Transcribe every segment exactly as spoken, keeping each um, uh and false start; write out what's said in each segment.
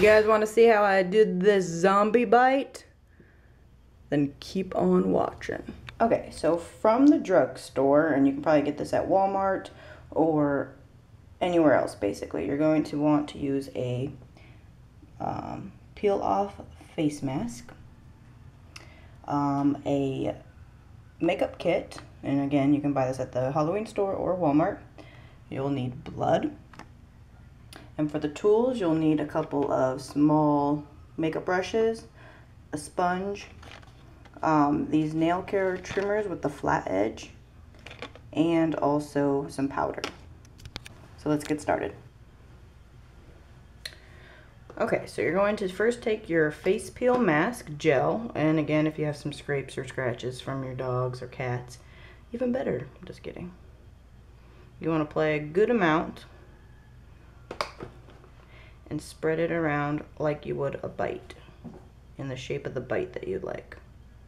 guys want to see how I did this zombie bite? Then keep on watching. Okay, so from the drugstore, and you can probably get this at Walmart or anywhere else basically, you're going to want to use a um, peel off face mask, um, a makeup kit, and again you can buy this at the Halloween store or Walmart. You'll need blood, and for the tools you'll need a couple of small makeup brushes, a sponge, um, these nail care trimmers with the flat edge, and also some powder. So let's get started. Okay, so you're going to first take your face peel mask gel, and again, if you have some scrapes or scratches from your dogs or cats, even better. I'm just kidding. You want to apply a good amount and spread it around like you would a bite, in the shape of the bite that you'd like.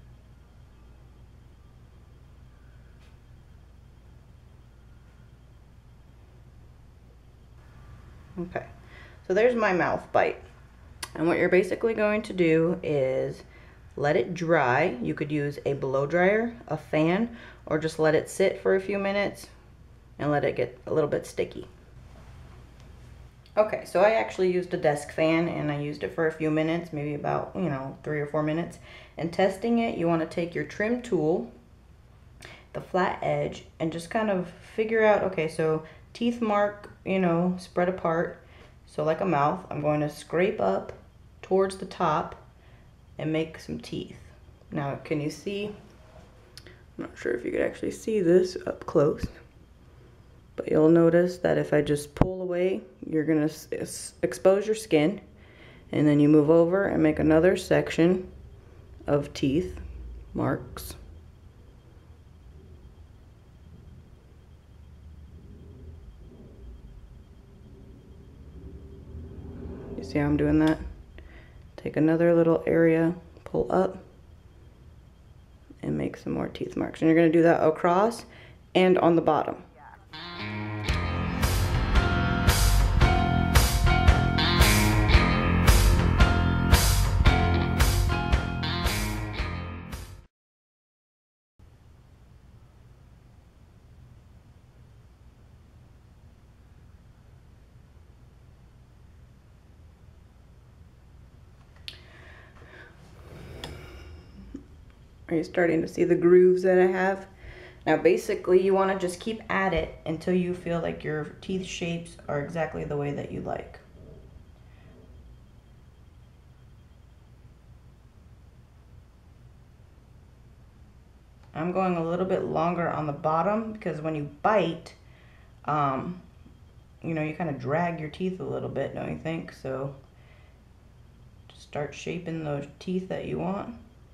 Okay, so there's my mouth bite. And what you're basically going to do is let it dry. You could use a blow dryer, a fan, or just let it sit for a few minutes and let it get a little bit sticky. Okay, so I actually used a desk fan, and I used it for a few minutes, maybe about, you know, three or four minutes. And testing it, you want to take your trim tool, the flat edge, and just kind of figure out, okay, so teeth mark, you know, spread apart. So like a mouth, I'm going to scrape up towards the top and make some teeth. Now, can you see? I'm not sure if you could actually see this up close, but you'll notice that if I just pull away, you're gonna expose your skin, and then you move over and make another section of teeth marks. You see how I'm doing that? Take another little area, pull up, and make some more teeth marks. And you're gonna do that across and on the bottom. Are you starting to see the grooves that I have? Now basically you want to just keep at it until you feel like your teeth shapes are exactly the way that you like. I'm going a little bit longer on the bottom because when you bite, um, you know, you kind of drag your teeth a little bit, don't you think? So just start shaping those teeth that you want.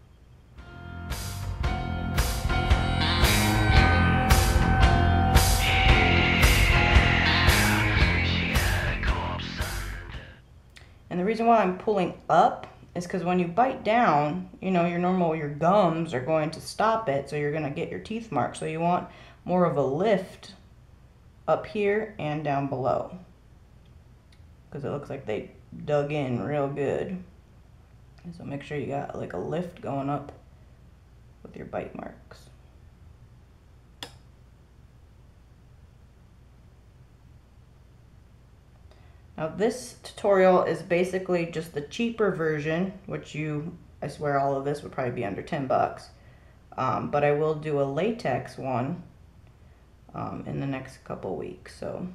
And the reason why I'm pulling up is because when you bite down, you know, your normal, your gums are going to stop it, so you're going to get your teeth marked. So you want more of a lift up here and down below, because it looks like they dug in real good. So make sure you got like a lift going up with your bite marks. Now this tutorial is basically just the cheaper version, which you, I swear all of this would probably be under ten bucks. Um, but I will do a latex one um, in the next couple weeks. So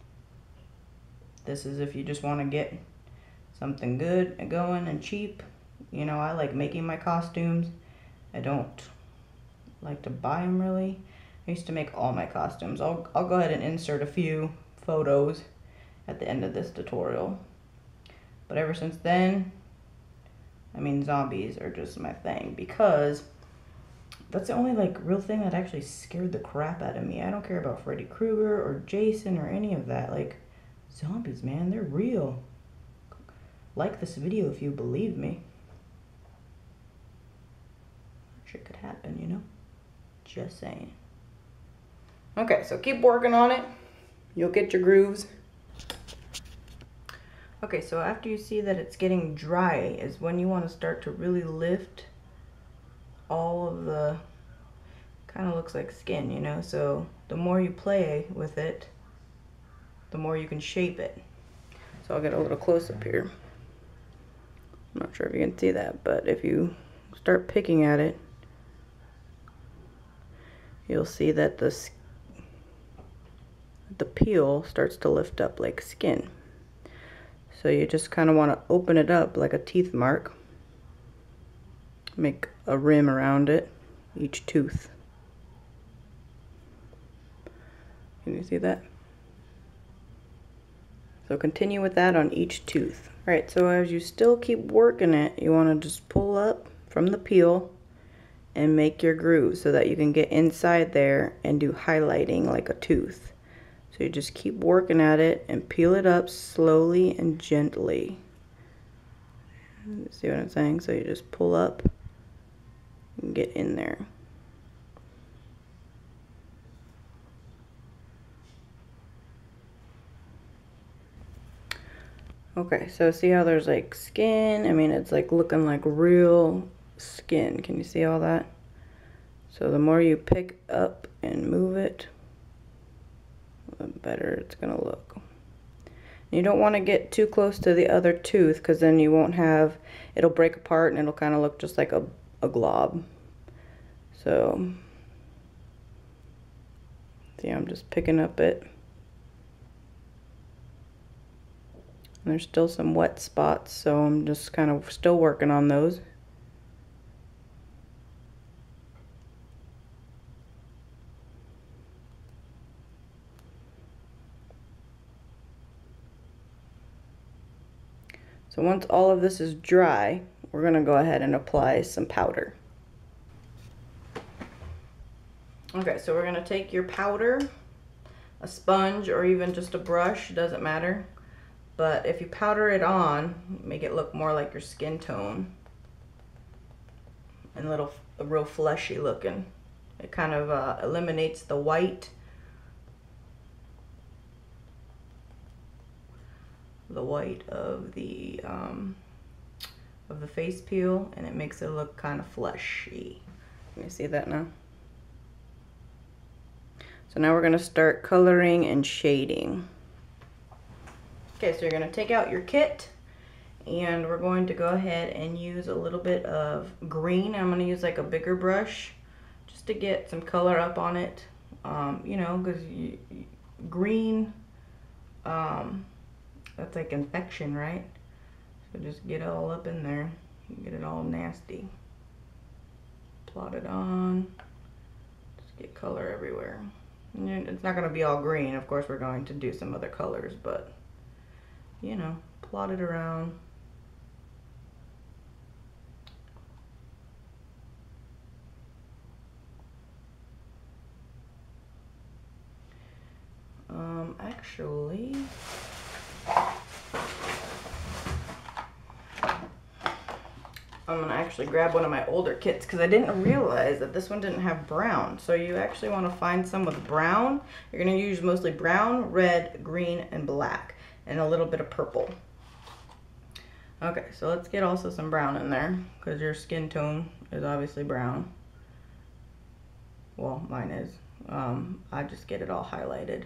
this is if you just want to get something good and going and cheap. You know, I like making my costumes. I don't like to buy them really. I used to make all my costumes. I'll, I'll go ahead and insert a few photos at the end of this tutorial. But ever since then, I mean, zombies are just my thing, because that's the only like real thing that actually scared the crap out of me. I don't care about Freddy Krueger or Jason or any of that. Like, zombies, man, they're real. Like this video if you believe me. Shit could happen, you know? Just saying. Okay, so keep working on it. You'll get your grooves. Okay, so after you see that it's getting dry is when you want to start to really lift all of the, kind of looks like skin, you know, so the more you play with it, the more you can shape it. So I'll get a little close up here. I'm not sure if you can see that, but if you start picking at it, you'll see that the, the peel starts to lift up like skin. So you just kind of want to open it up like a teeth mark. Make a rim around it, each tooth. Can you see that? So continue with that on each tooth. All right, so as you still keep working it, you want to just pull up from the peel and make your groove so that you can get inside there and do highlighting like a tooth. So you just keep working at it and peel it up slowly and gently. See what I'm saying? So you just pull up and get in there. Okay, so see how there's like skin? I mean, it's like looking like real skin. Can you see all that? So the more you pick up and move it, the better it's gonna look. You don't want to get too close to the other tooth because then you won't have, it'll break apart and it'll kind of look just like a, a glob. So, see, I'm just picking up it. And there's still some wet spots, so I'm just kind of still working on those. So once all of this is dry, we're going to go ahead and apply some powder. Okay, so we're going to take your powder, a sponge, or even just a brush, doesn't matter. But if you powder it on, make it look more like your skin tone and a little, a real fleshy looking. It kind of uh, eliminates the white, the white of the um, of the face peel, and it makes it look kind of fleshy. Can you see that now? So now we're going to start coloring and shading. Okay, so you're going to take out your kit and we're going to go ahead and use a little bit of green. I'm going to use like a bigger brush just to get some color up on it. Um, you know, because green, um, that's like infection, right? So just get it all up in there, get it all nasty. Plot it on, just get color everywhere. And it's not going to be all green, of course we're going to do some other colors, but you know, plot it around. Um, actually, I'm gonna actually grab one of my older kits because I didn't realize that this one didn't have brown. So you actually want to find some with brown. You're gonna use mostly brown, red, green, and black, and a little bit of purple. Okay, so let's get also some brown in there because your skin tone is obviously brown. Well, mine is. Um, I just get it all highlighted.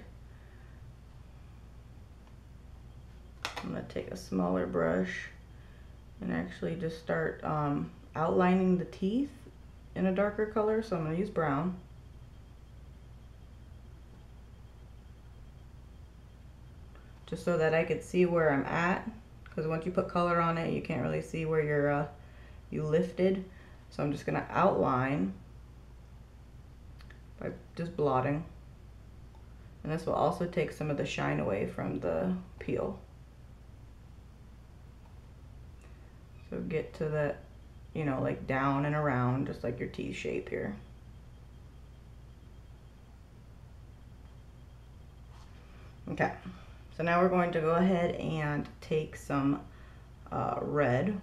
I'm gonna take a smaller brush and actually just start um, outlining the teeth in a darker color. So I'm gonna use brown. Just so that I could see where I'm at. Because once you put color on it, you can't really see where you're, uh, you lifted. So I'm just gonna outline by just blotting. And this will also take some of the shine away from the peel. So get to that, you know, like down and around, just like your T shape here. Okay, so now we're going to go ahead and take some uh, red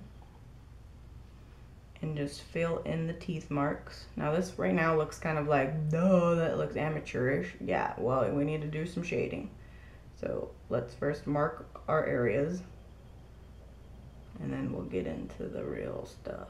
and just fill in the teeth marks. Now this right now looks kind of like, duh, that looks amateurish. Yeah, well, we need to do some shading. So let's first mark our areas. and then we'll get into the real stuff.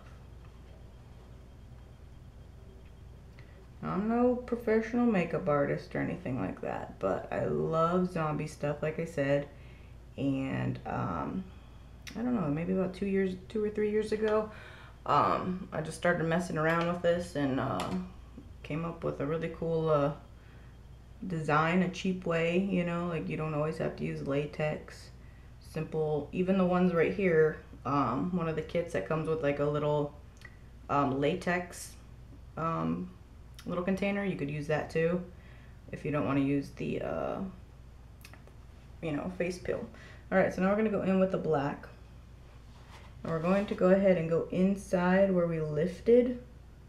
I'm no professional makeup artist or anything like that, but I love zombie stuff, like I said. And um, I don't know, maybe about two years, two or three years ago, um, I just started messing around with this and uh, came up with a really cool uh, design, a cheap way, you know, like you don't always have to use latex. Simple, even the ones right here, um, one of the kits that comes with like a little um, latex um, little container, you could use that too if you don't want to use the uh, you know, face peel. All right, so now we're going to go in with the black, and we're going to go ahead and go inside where we lifted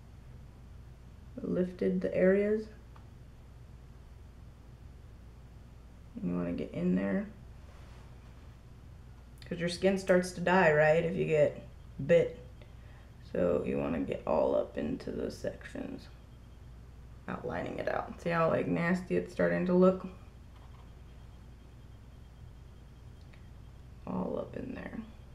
lifted the areas, and you want to get in there because your skin starts to die, right, if you get bit. So you want to get all up into those sections, outlining it out. See how like nasty it's starting to look? All up in there.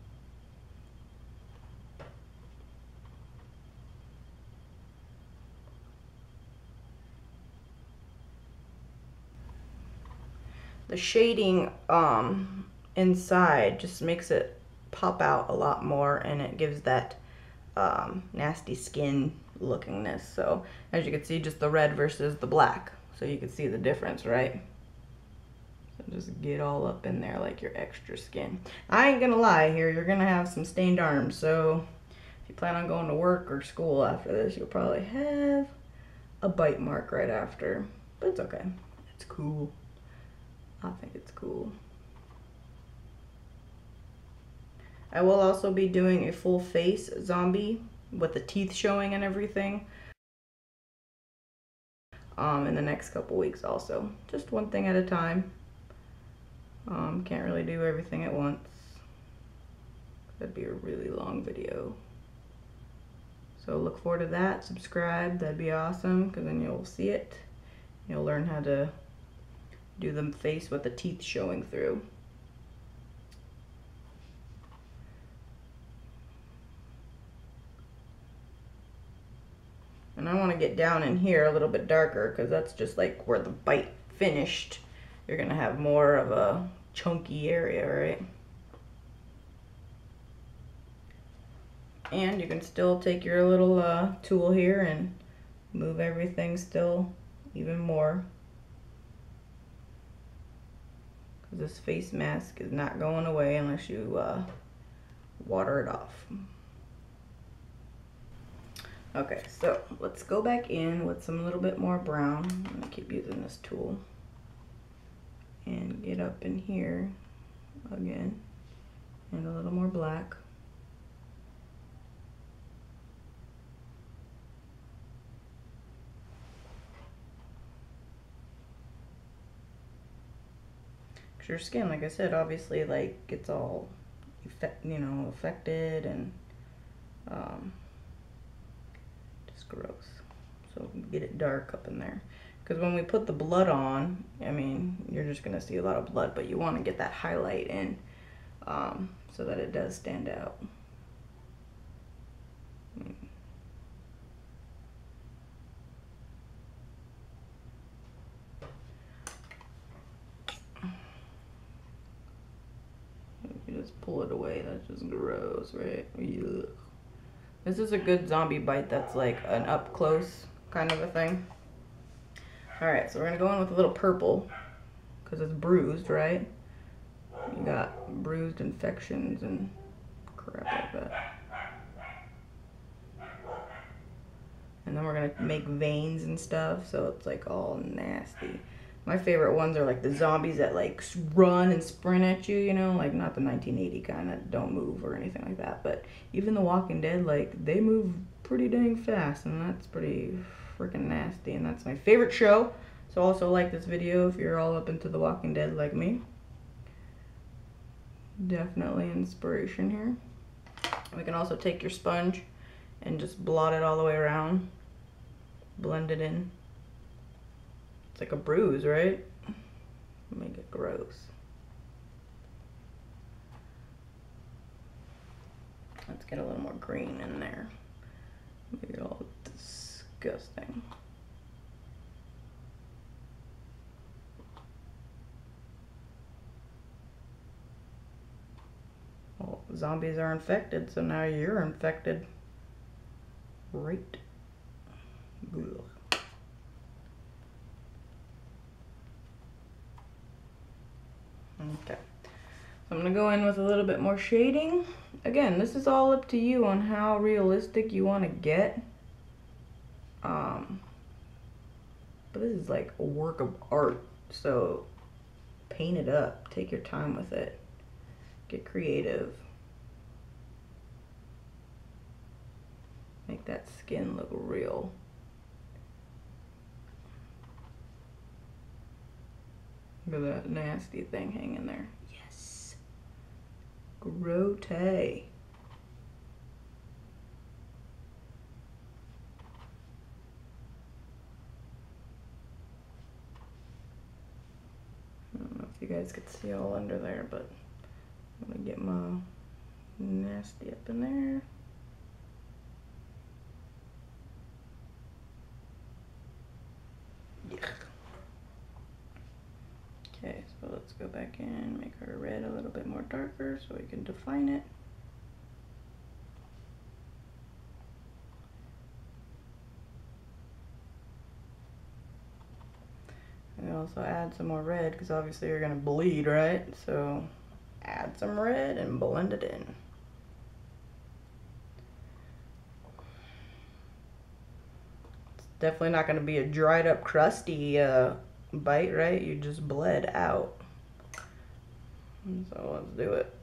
The shading um, inside just makes it pop out a lot more, and it gives that um, nasty skin lookingness. So as you can see, just the red versus the black. So you can see the difference, right? So just get all up in there like your extra skin. I ain't gonna lie here, you're gonna have some stained arms. So if you plan on going to work or school after this, you'll probably have a bite mark right after. But it's okay. It's cool. I think it's cool. I will also be doing a full face zombie with the teeth showing and everything um, in the next couple weeks also. Just one thing at a time. Um, can't really do everything at once. That'd be a really long video. So look forward to that. Subscribe. That'd be awesome because then you'll see it. You'll learn how to do the face with the teeth showing through. And I want to get down in here a little bit darker because that's just like where the bite finished. You're going to have more of a chunky area, right? And you can still take your little uh, tool here and move everything still even more. Because this face mask is not going away unless you uh, water it off. Okay, so let's go back in with some little bit more brown. I'm gonna keep using this tool. And get up in here again. And a little more black. Cause your skin, like I said, obviously like gets all effect, you know, affected and um, just gross. So get it dark up in there. Because when we put the blood on, I mean, you're just going to see a lot of blood, but you want to get that highlight in um, so that it does stand out. You just pull it away. That's just gross, right? Yuck. This is a good zombie bite that's like an up close kind of a thing. Alright, so we're going to go in with a little purple because it's bruised, right? You got bruised infections and crap like that. And then we're going to make veins and stuff, so it's like all nasty. My favorite ones are like the zombies that like run and sprint at you, you know, like not the nineteen eighty kind that don't move or anything like that, but even the Walking Dead, like they move pretty dang fast, and that's pretty freaking nasty, and that's my favorite show. So also like this video if you're all up into the Walking Dead like me. Definitely inspiration here. We can also take your sponge and just blot it all the way around, blend it in. It's like a bruise, right? Make it gross. Let's get a little more green in there. Make it all disgusting. Well, zombies are infected, so now you're infected. Right. Ugh. Okay. So I'm going to go in with a little bit more shading. Again, this is all up to you on how realistic you want to get. Um, but this is like a work of art, so paint it up. Take your time with it. Get creative. Make that skin look real. Look at that nasty thing hanging there. Yes. Grote. I don't know if you guys could see all under there, but I'm gonna get my nasty up in there. Yeah. Okay, so let's go back in, make our red a little bit more darker so we can define it. And also add some more red because obviously you're gonna bleed, right? So add some red and blend it in. It's definitely not gonna be a dried up crusty uh, bite, right? You just bled out. So let's do it.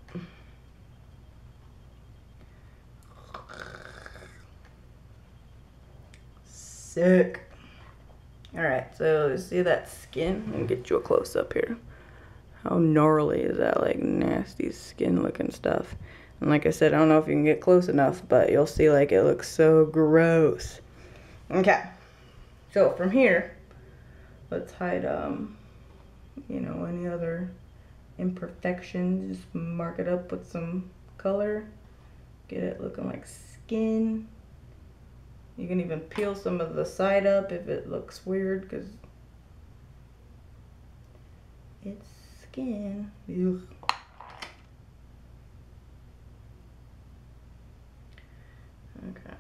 Sick. All right, so see that skin? Let me get you a close up here. How gnarly is that, like nasty skin looking stuff? And like I said, I don't know if you can get close enough, but you'll see like it looks so gross. Okay, so from here, let's hide, um, you know, any other imperfections. Just mark it up with some color. Get it looking like skin. You can even peel some of the side up if it looks weird, because it's skin. Ugh. Okay.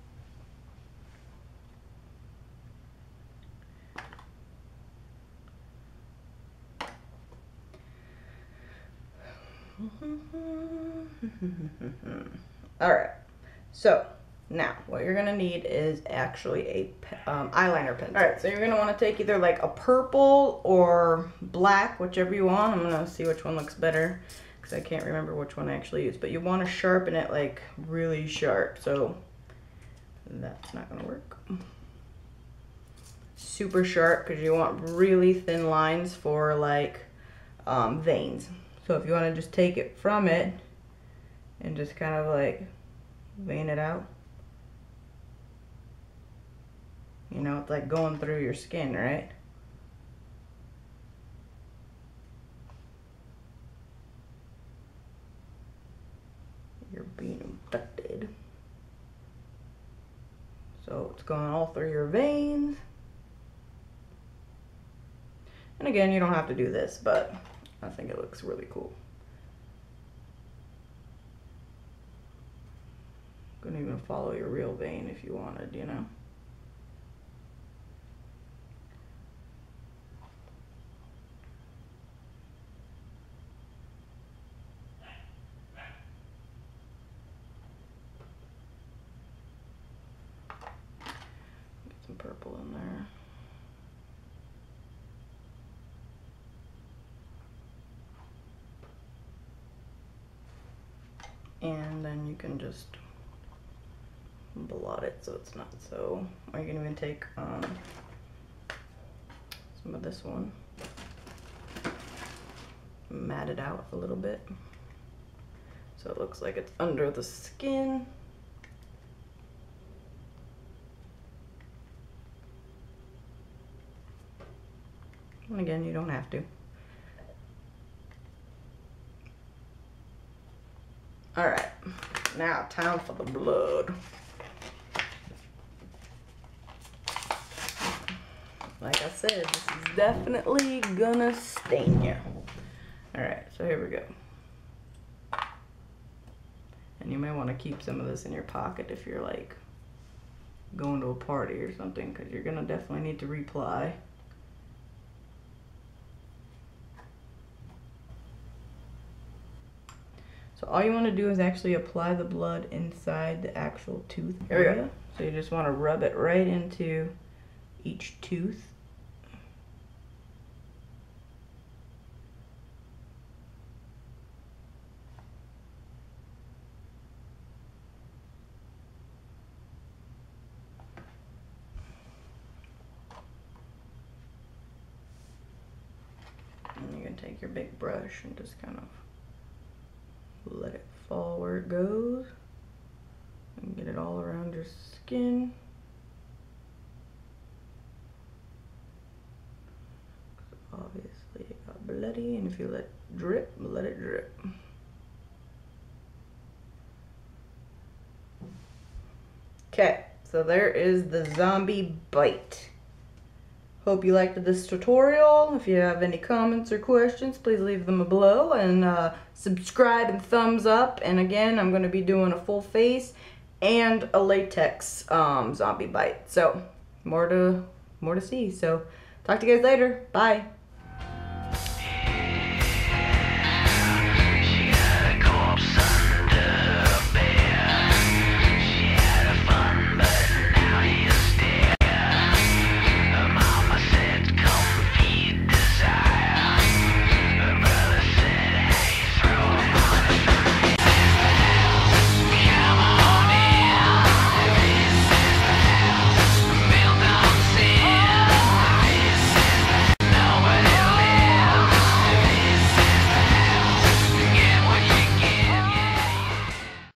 All right, so now what you're gonna need is actually a um, eyeliner pencil. All right, so you're gonna want to take either like a purple or black, whichever you want. I'm gonna see which one looks better because I can't remember which one I actually used, but you want to sharpen it like really sharp, so that's not gonna work. Super sharp because you want really thin lines for like um, veins. So if you want to just take it from it and just kind of like vein it out, you know, it's like going through your skin, right? You're being infected. So it's going all through your veins. And again, you don't have to do this, but I think it looks really cool. You can even follow your real vein if you wanted, you know. Get some purple in there. And then you can just blot it so it's not so, or you can even take um, some of this one, mat it out a little bit so it looks like it's under the skin. And again, you don't have to. All right, Now, time for the blood. Like I said, this is definitely gonna stain you. Alright, so here we go. And you may want to keep some of this in your pocket if you're like going to a party or something, because you're gonna definitely need to reapply. So all you want to do is actually apply the blood inside the actual tooth area. So you just want to rub it right into each tooth. And you can take your big brush and just kind of let it fall where it goes and get it all around your skin. Obviously it got bloody, and if you let it drip, let it drip. Okay, so there is the zombie bite. Hope you liked this tutorial. If you have any comments or questions, please leave them below, and uh, subscribe and thumbs up. And again, I'm going to be doing a full face and a latex um, zombie bite. So more to more to see. So talk to you guys later. Bye.